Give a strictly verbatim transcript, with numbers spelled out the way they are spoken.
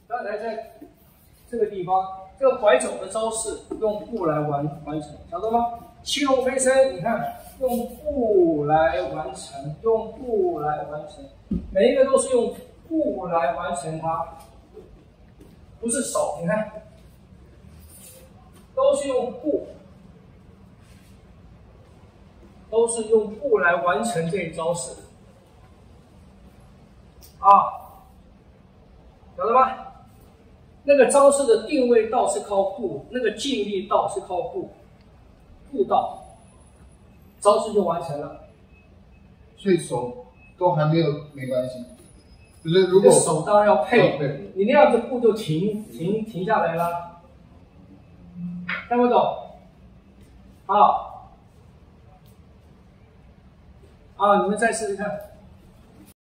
刚才在这个地方，这个拐走的招式用步来完完成，晓得吗？七龙飞升，你看用步来完成，用步来完成，每一个都是用步来完成它，不是手，你看，都是用步。 都是用步来完成这一招式，啊，晓得吧？那个招式的定位道是靠步，那个劲力道是靠步，步道，招式就完成了。 所以手都还没有没关系，就是如果手当然要配， 配你那样子步就停停停下来了，看不懂？好。 啊，你们再试试看。